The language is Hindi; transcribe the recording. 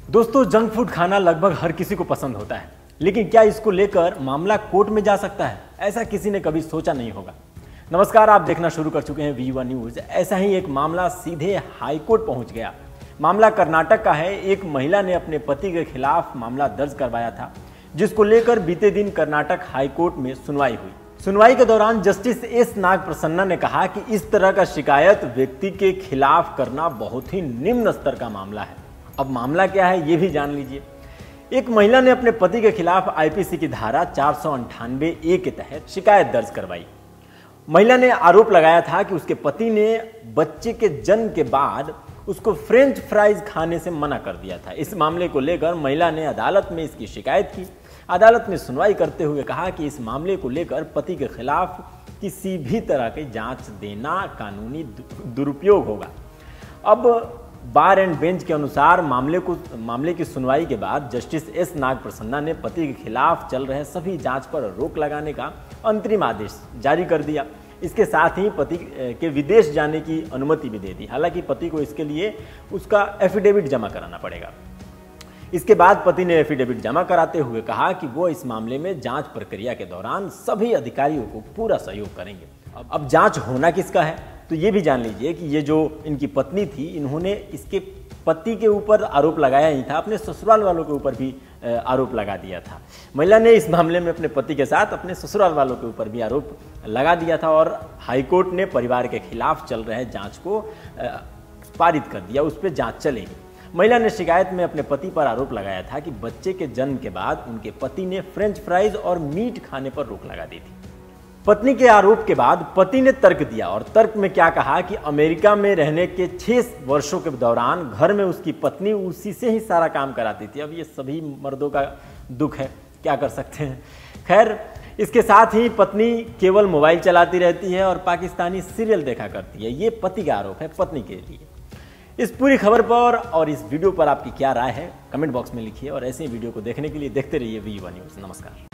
दोस्तों, जंक फूड खाना लगभग हर किसी को पसंद होता है, लेकिन क्या इसको लेकर मामला कोर्ट में जा सकता है? ऐसा किसी ने कभी सोचा नहीं होगा। नमस्कार, आप देखना शुरू कर चुके हैं V1 न्यूज। ऐसा ही एक मामला सीधे हाई कोर्ट पहुंच गया। मामला कर्नाटक का है। एक महिला ने अपने पति के खिलाफ मामला दर्ज करवाया था, जिसको लेकर बीते दिन कर्नाटक हाई कोर्ट में सुनवाई हुई। सुनवाई के दौरान जस्टिस एस नागप्रसन्ना ने कहा कि इस तरह का शिकायत व्यक्ति के खिलाफ करना बहुत ही निम्न स्तर का मामला है। अब मामला क्या है ये भी जान लीजिए। एक महिला ने अपने पति के खिलाफ आईपीसी की धारा 498A के तहत शिकायत दर्ज करवाई। महिला ने आरोप लगाया था कि उसके पति ने बच्चे के जन्म के बाद उसको फ्रेंच फ्राइज खाने से मना कर दिया था। इस मामले को लेकर महिला ने अदालत में इसकी शिकायत की। अदालत में सुनवाई करते हुए कहा कि इस मामले को लेकर पति के खिलाफ किसी भी तरह की जांच देना कानूनी दुरुपयोग होगा। अब बार एंड बेंच के अनुसार मामले की सुनवाई के बाद जस्टिस एस नागप्रसन्ना ने पति के खिलाफ चल रहे सभी जांच पर रोक लगाने का अंतरिम आदेश जारी कर दिया। इसके साथ ही पति के विदेश जाने की अनुमति भी दे दी। हालांकि पति को इसके लिए उसका एफिडेविट जमा कराना पड़ेगा। इसके बाद पति ने एफिडेविट जमा कराते हुए कहा कि वो इस मामले में जांच प्रक्रिया के दौरान सभी अधिकारियों को पूरा सहयोग करेंगे। अब जांच होना किसका है, तो ये भी जान लीजिए कि ये जो इनकी पत्नी थी, इन्होंने इसके पति के ऊपर आरोप लगाया ही था, अपने ससुराल वालों के ऊपर भी आरोप लगा दिया था। महिला ने इस मामले में अपने पति के साथ अपने ससुराल वालों के ऊपर भी आरोप लगा दिया था और हाईकोर्ट ने परिवार के खिलाफ चल रहे जांच को पारित कर दिया। उस पर जांच चलेगी। महिला ने शिकायत में अपने पति पर आरोप लगाया था कि बच्चे के जन्म के बाद उनके पति ने फ्रेंच फ्राइज और मीट खाने पर रोक लगा दी थी। पत्नी के आरोप के बाद पति ने तर्क दिया और तर्क में क्या कहा कि अमेरिका में रहने के 6 वर्षों के दौरान घर में उसकी पत्नी उसी से ही सारा काम कराती थी। अब ये सभी मर्दों का दुख है, क्या कर सकते हैं। खैर, इसके साथ ही पत्नी केवल मोबाइल चलाती रहती है और पाकिस्तानी सीरियल देखा करती है। ये पति का आरोप है पत्नी के लिए। इस पूरी खबर पर और इस वीडियो पर आपकी क्या राय है, कमेंट बॉक्स में लिखिए और ऐसे ही वीडियो को देखने के लिए देखते रहिए V1 न्यूज। नमस्कार।